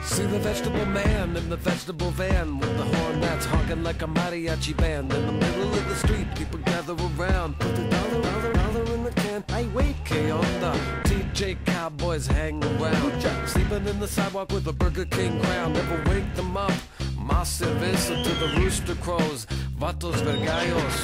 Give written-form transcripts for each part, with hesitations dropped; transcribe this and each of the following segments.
See the vegetable man in the vegetable van with the horn that's honking like a mariachi band. In the middle of the street, people gather around. Put the dollar in the can. Hey, wait, que onda? TJ cowboys hang around. Sleeping in the sidewalk with a Burger King crown. Never wake them up. Más cerveza to the rooster crows. Vatos vergallos.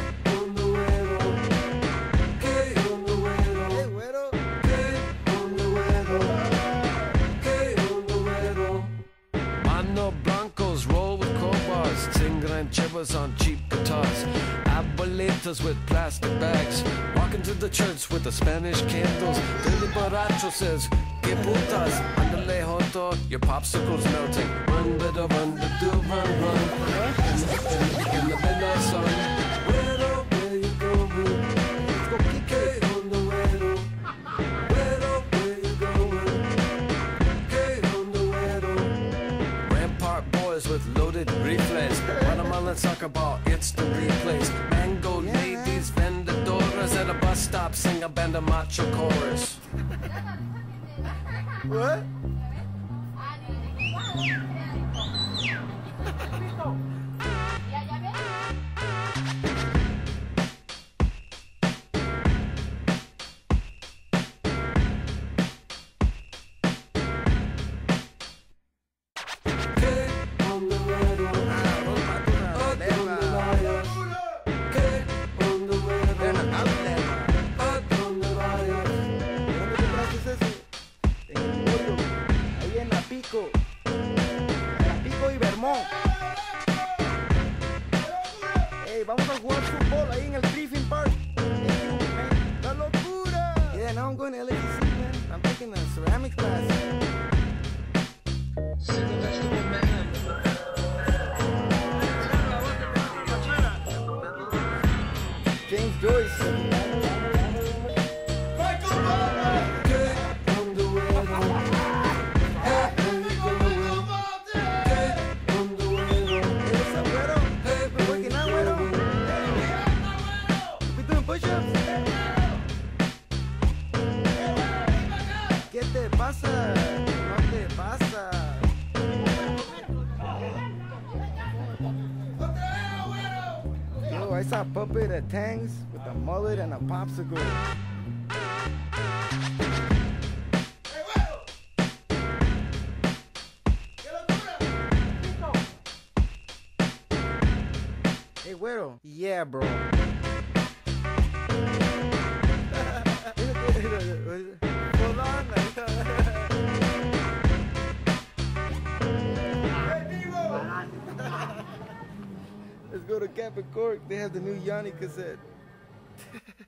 Blancos roll with crowbars, sing rancheras on cheap guitars, abuelitas with plastic bags, walking to the church with the Spanish candles. Billy Borracho says, que putas, andale joto, your popsicle's melting. Run, better run, do run, run. In the midnight sun. Where you going? Let's go kick it on the Guero. Where you going? On the Guero. Rampart boys with loaded reflex. Watermelon soccer ball, instant replays. Mango ladies, vendedoras at a bus stop, sing a band of macho chorus. What? Pico y Vermont. Hey, vamos a jugar fútbol ahí en el Griffin Park. ¡La locura! Yeah, now I'm going to LACC, man. I'm taking a ceramics class. See the vegetable man. James Joyce. ¿Qué te pasa? No te pasa. Yo, I saw a puppet at Tang's with a mullet and a popsicle. Hey, Güero. Yeah, bro. Let's go to Cap and Cork. They have the new Yanni cassette.